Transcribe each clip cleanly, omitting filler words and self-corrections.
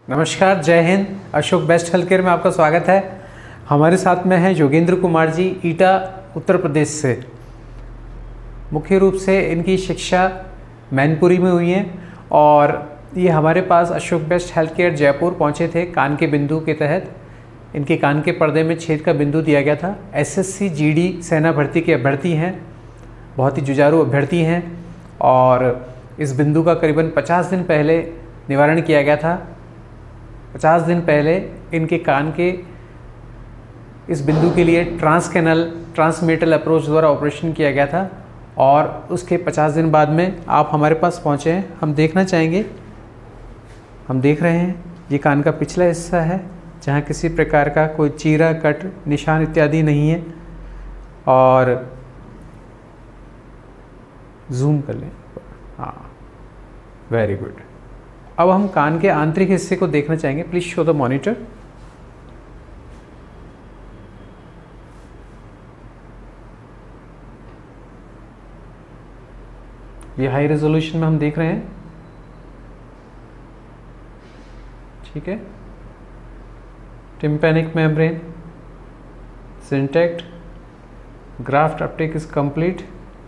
नमस्कार, जय Hind. Ashok best health care में आपका स्वागत है। हमारे साथ में हैं योगेंद्र कुमार जी, ईटा उत्तर प्रदेश से। मुख्य रूप से इनकी शिक्षा मैनपुरी में हुई है और ये हमारे पास Ashok best health care Jaipur पहुँचे थे कान के बिंदु के तहत। इनके कान के पर्दे में छेद का बिंदु दिया गया था। एसएससी जीडी सेना भर्ती के अभ्यर्थी हैं, बहुत ही जुझारू अभ्यर्थी हैं और इस बिंदु का करीबन 50 दिन पहले निवारण किया गया था। 50 दिन पहले इनके कान के इस बिंदु के लिए ट्रांसमेटल अप्रोच द्वारा ऑपरेशन किया गया था और उसके 50 दिन बाद में आप हमारे पास पहुंचे हैं। हम देखना चाहेंगे, हम देख रहे हैं ये कान का पिछला हिस्सा है जहां किसी प्रकार का कोई चीरा, कट, निशान इत्यादि नहीं है। और जूम कर लें, हाँ, वेरी गुड। अब हम कान के आंतरिक हिस्से को देखना चाहेंगे। Please show the monitor. ये हाई रेजोल्यूशन में हम देख रहे हैं, ठीक है। Tympanic membrane intact, graft uptake is complete.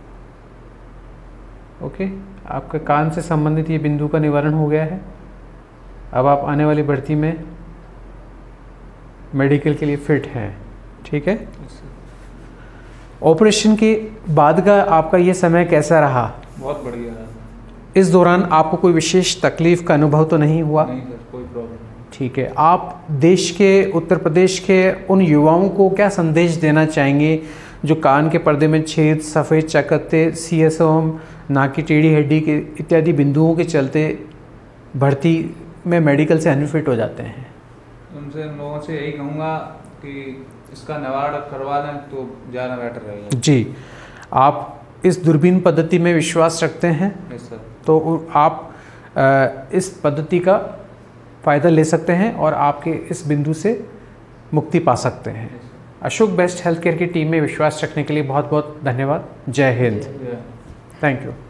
Okay, आपके कान से संबंधित ये बिंदु का निवारण हो गया है। अब आप आने वाली भर्ती में मेडिकल के लिए फिट हैं, ठीक है। ऑपरेशन के बाद का आपका ये समय कैसा रहा? बहुत बढ़िया रहा। इस दौरान आपको कोई विशेष तकलीफ का अनुभव तो नहीं हुआ? नहीं सर, कोई प्रॉब्लम नहीं। ठीक है। आप देश के, उत्तर प्रदेश के उन युवाओं को क्या संदेश देना चाहेंगे जो कान के पर्दे में छेद, सफ़ेद चकत्ते, सीएसओम, नाक की टेढ़ी हड्डी के इत्यादि बिंदुओं के चलते भर्ती में मेडिकल से अनफिट हो जाते हैं? उनसे लोगों से यही कहूँगा कि इसका निवारण करवा लें तो ज़्यादा बेटर रहेगा। जी, आप इस दूरबीन पद्धति में विश्वास रखते हैं? Yes sir. तो आप इस पद्धति का फ़ायदा ले सकते हैं और आपके इस बिंदु से मुक्ति पा सकते हैं। अशोक बेस्ट हेल्थ केयर की टीम में विश्वास रखने के लिए बहुत बहुत धन्यवाद। जय हिंद। Yeah. Thank you.